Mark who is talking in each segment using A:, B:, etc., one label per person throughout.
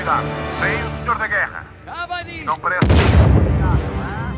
A: Cuidado. Vem o senhor da guerra.
B: Já vai disto.
A: Não parece...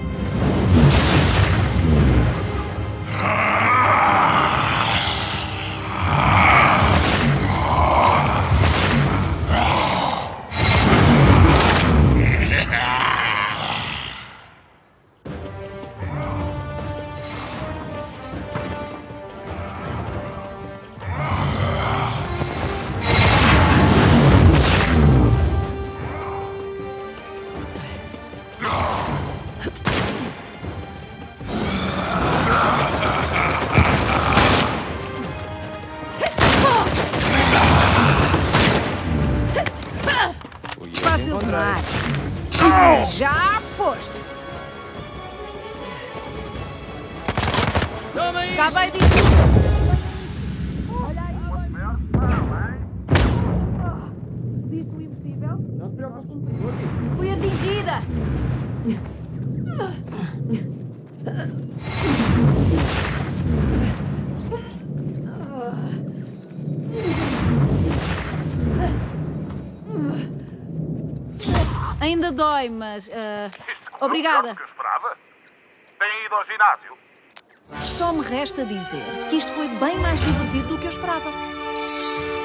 C: Fácil demais. Já foste.
B: Toma isto.
C: Cá vai disso. Diz-te o impossível?
B: Não te preocupes comigo.
C: Fui atingida. Ainda dói, mas... obrigada.
A: O que eu esperava? Tem ido ao ginásio?
C: Só me resta dizer que isto foi bem mais divertido do que eu esperava.